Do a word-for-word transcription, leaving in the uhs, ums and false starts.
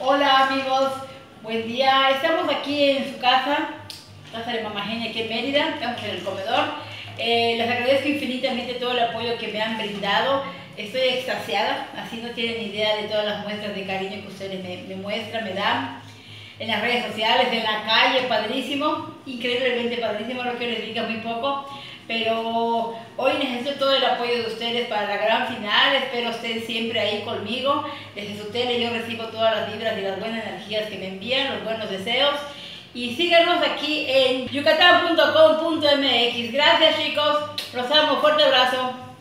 Hola amigos, buen día. Estamos aquí en su casa, casa de Mamá Genia aquí en Mérida. Estamos en el comedor. Eh, les agradezco infinitamente todo el apoyo que me han brindado. Estoy extasiada, así no tienen idea de todas las muestras de cariño que ustedes me, me muestran, me dan. En las redes sociales, en la calle, padrísimo, increíblemente padrísimo, lo que les diga muy poco. Pero hoy necesito todo el apoyo de ustedes para la gran final. Espero estén siempre ahí conmigo. Desde su tele yo recibo todas las vibras y las buenas energías que me envían, los buenos deseos. Y síganos aquí en yucatán punto com punto m x. Gracias chicos, los amo, fuerte abrazo.